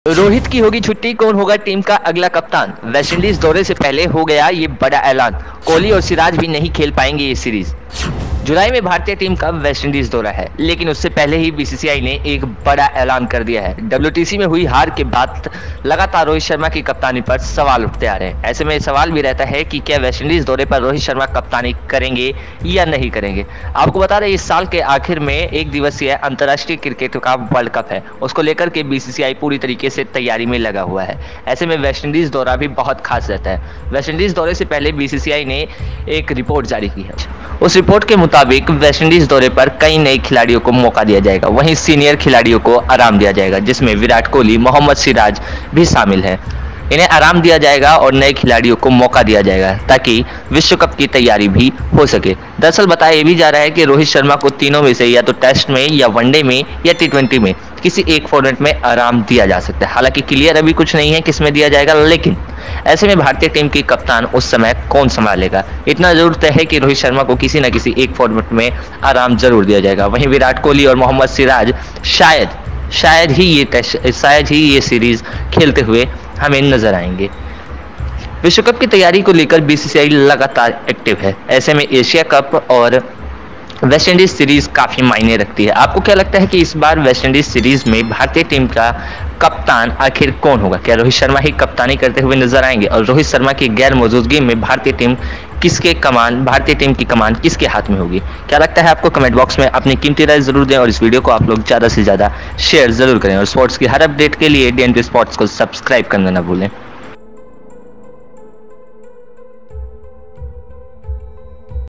रोहित की होगी छुट्टी, कौन होगा टीम का अगला कप्तान? वेस्टइंडीज दौरे से पहले हो गया ये बड़ा ऐलान, कोहली और सिराज भी नहीं खेल पाएंगे ये सीरीज। जुलाई में भारतीय टीम का वेस्टइंडीज दौरा है, लेकिन उससे पहले ही बीसीसीआई ने एक बड़ा ऐलान कर दिया है। डब्ल्यूटीसी में हुई हार के बाद लगातार रोहित शर्मा की कप्तानी पर सवाल उठते आ रहे हैं। ऐसे में सवाल भी रहता है कि क्या वेस्टइंडीज दौरे पर रोहित शर्मा कप्तानी करेंगे या नहीं करेंगे। आपको बता दें, इस साल के आखिर में एक दिवसीय अंतर्राष्ट्रीय क्रिकेट का वर्ल्ड कप है, उसको लेकर के बीसीसीआई पूरी तरीके से तैयारी में लगा हुआ है। ऐसे में वेस्टइंडीज दौरा भी बहुत खास रहता है। वेस्टइंडीज दौरे से पहले बीसीसीआई ने एक रिपोर्ट जारी की है। उस रिपोर्ट के मुताबिक वेस्टइंडीज दौरे पर कई नए खिलाड़ियों को मौका दिया जाएगा, वहीं सीनियर खिलाड़ियों को आराम दिया जाएगा, जिसमें विराट कोहली, मोहम्मद सिराज भी शामिल हैं। इन्हें आराम दिया जाएगा और नए खिलाड़ियों को मौका दिया जाएगा ताकि विश्व कप की तैयारी भी हो सके। दरअसल बताया ये भी जा रहा है कि रोहित शर्मा को तीनों में से या तो टेस्ट में या वनडे में या टी20 में किसी एक फॉर्मेट में आराम दिया जा सकता है। हालांकि क्लियर अभी कुछ नहीं है किस में दिया जाएगा, लेकिन ऐसे में भारतीय टीम की कप्तान उस समय कौन संभालेगा, इतना जरूर तय है कि रोहित शर्मा को किसी न किसी एक फॉर्मेट में आराम जरूर दिया जाएगा। वहीं विराट कोहली और मोहम्मद सिराज शायद ही ये सीरीज खेलते हुए हमें नजर आएंगे। विश्व कप की तैयारी को लेकर बीसीसीआई लगातार एक्टिव है। ऐसे में एशिया कप और वेस्टइंडीज सीरीज काफी मायने रखती है। आपको क्या लगता है कि इस बार वेस्टइंडीज सीरीज में भारतीय टीम का कप्तान आखिर कौन होगा? क्या रोहित शर्मा ही कप्तानी करते हुए नजर आएंगे और रोहित शर्मा की गैर मौजूदगी में भारतीय टीम की कमान किसके हाथ में होगी? क्या लगता है आपको? कमेंट बॉक्स में अपनी कीमती राय जरूर दें और इस वीडियो को आप लोग ज्यादा से ज्यादा शेयर जरूर करें और स्पोर्ट्स की हर अपडेट के लिए DNP स्पोर्ट्स को सब्सक्राइब करना ना भूलें।